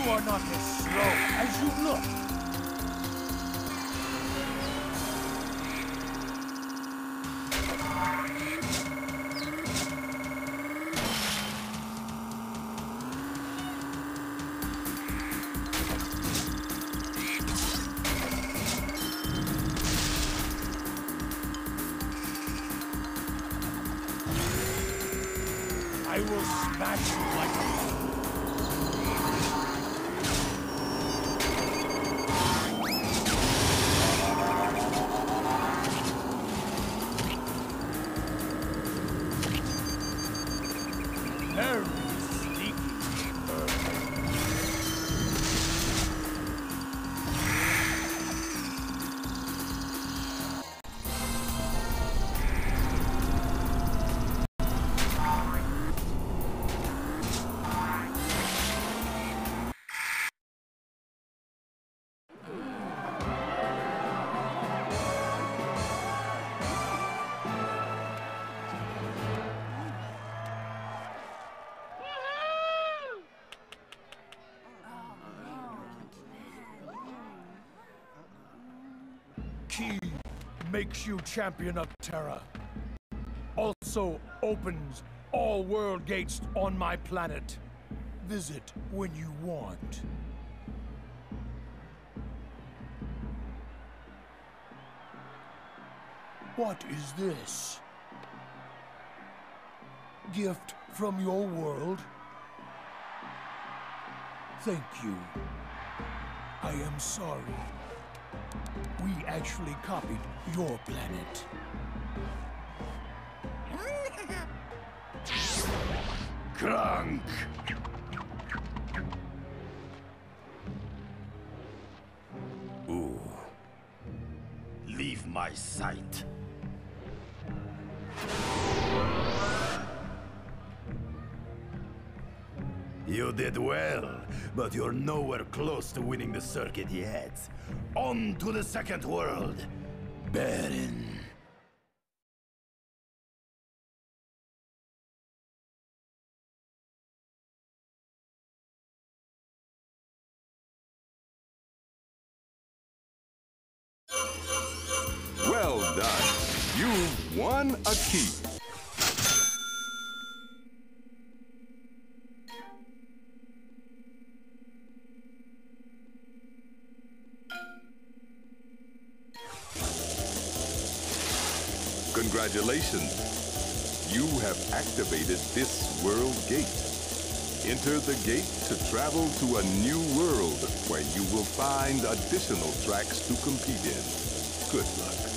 are not as slow as you look. I will smash you like a... Very sneaky. Key makes you champion of Terra. Also opens all world gates on my planet. Visit when you want. What is this? Gift from your world? Thank you. I am sorry. We actually copied your planet. Clunk! Ooh. Leave my sight. You did well, but you're nowhere close to winning the circuit yet. On to the second world, Baron. Well done. You've won a key. Congratulations. You have activated this world gate. Enter the gate to travel to a new world where you will find additional tracks to compete in. Good luck.